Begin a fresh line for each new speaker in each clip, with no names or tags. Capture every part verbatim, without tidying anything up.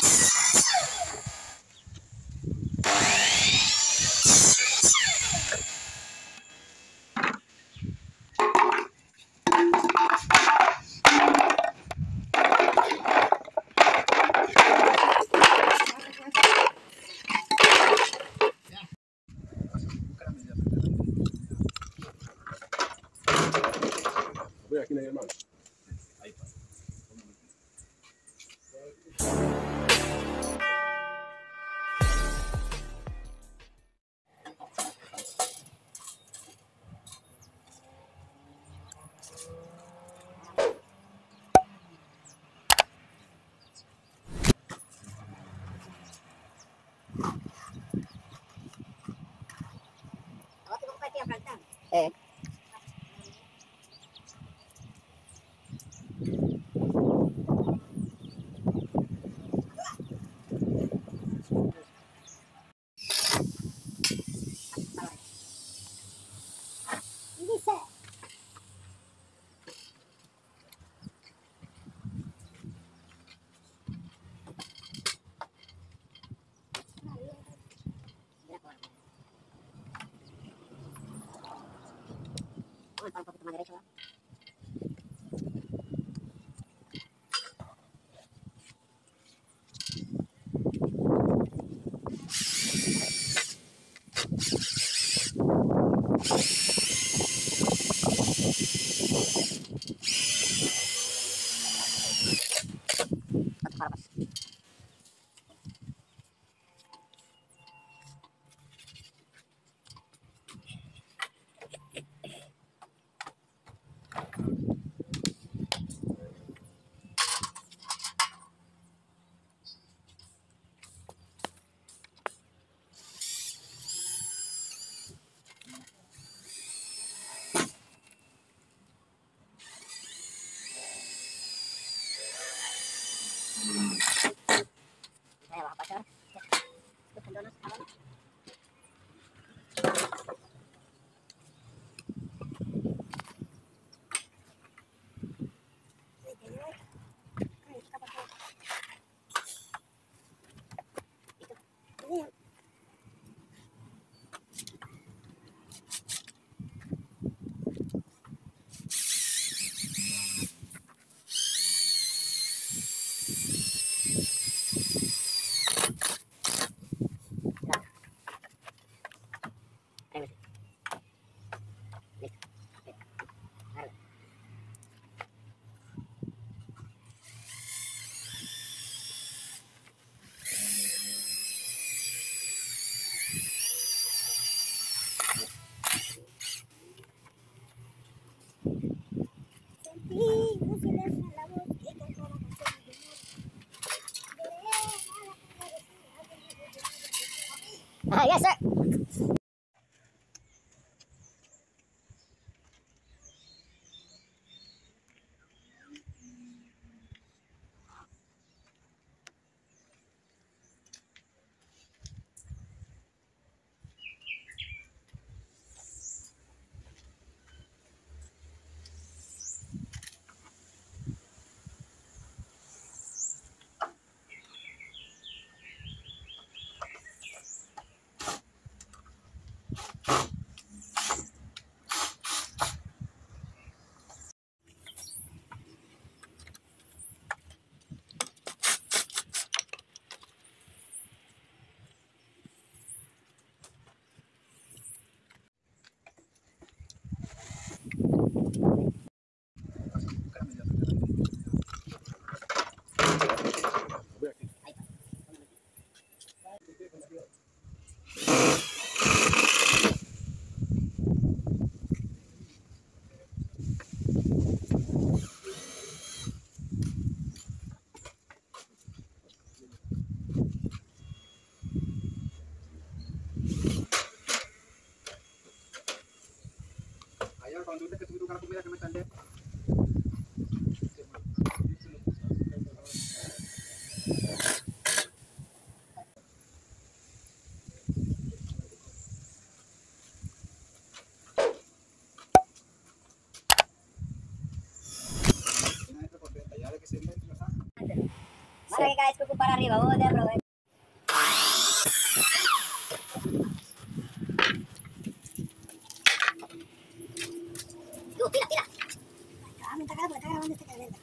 Voy aquí, hermano. Ahí pasa.
Eh. Un poquito más derecho, ¿verdad? Saya bawa pacar. Terus kendonos kawan. Ah, yes, sir.
Cuando dices que tú buscas la comida que me están de... Vale, guys.
tuku para arriba, vos de aprovechar. Tuh, tira, tira. Ah, me está grabando, está grabando este calenta.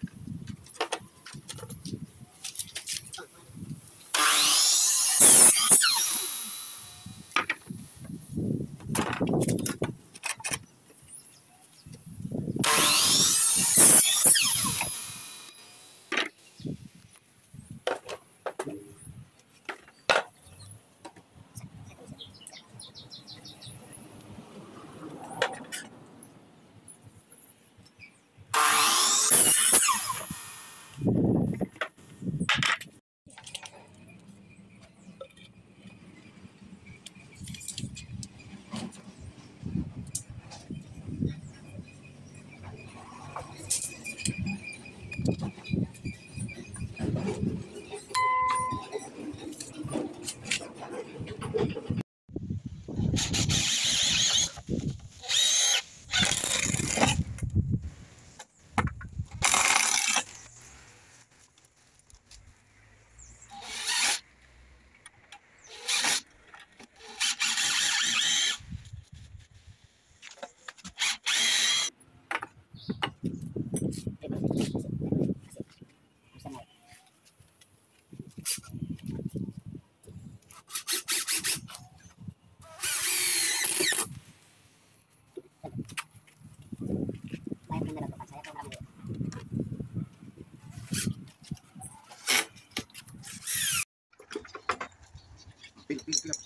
Pila, pila, pila.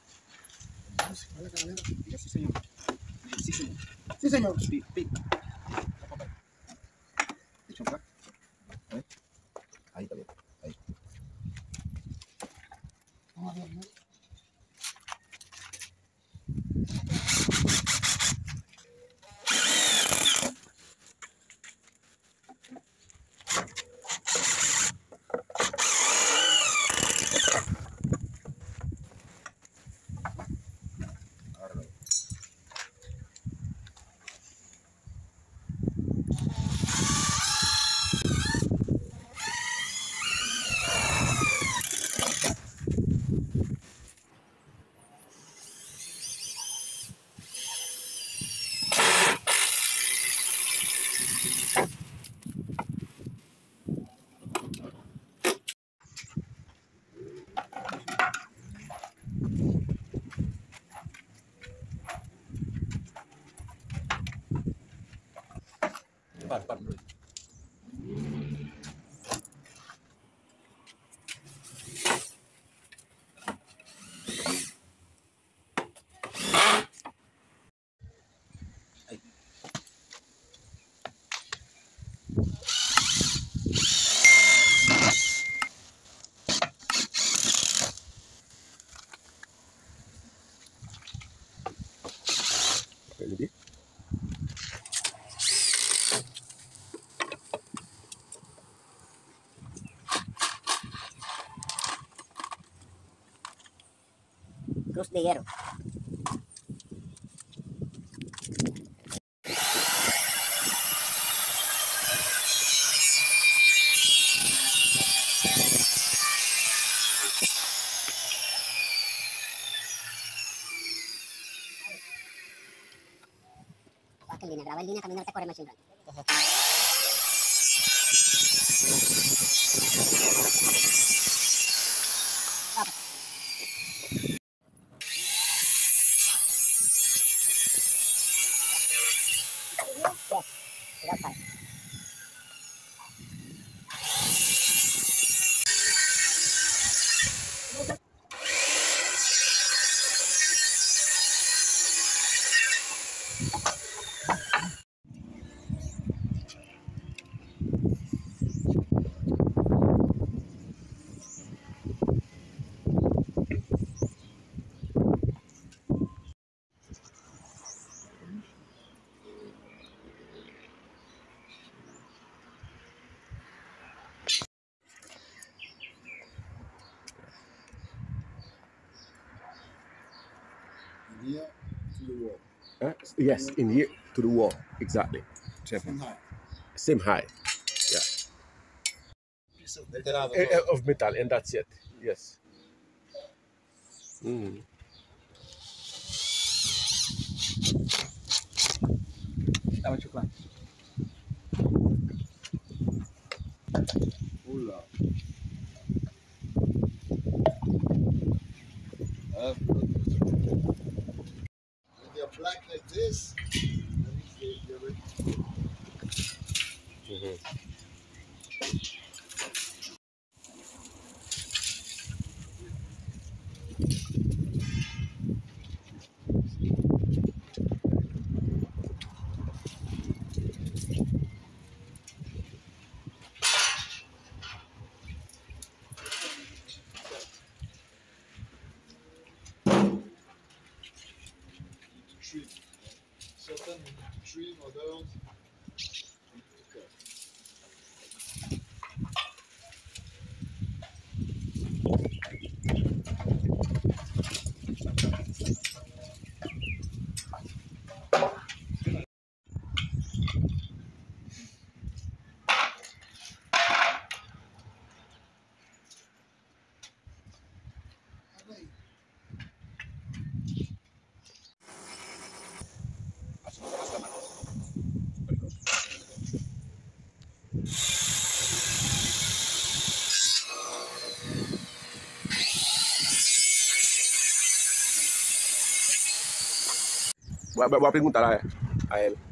Pila, sí, señor. Sí, señor. Sí, señor. Pila, pila. Echa acá. A ver. Ahí está bien. Ahí. Vamos a ver, ¿no?
Par, par. Lebih.
Cruz de hierro. Vas que en línea, graba en línea, camino te corre más chingón.
Here to the wall.
Uh, yes, in here to the wall. Exactly.
Same height.
Same height. Yeah.
So Enterado.
eh, eh, of metal, and that's it. Yes. Mm.
Dame chocolate.
Hola. When they're black like this, that means they, they're ready.
Mhm.
Trim. Certain trim, others. Okay.
Voy a, voy a preguntar a, a él.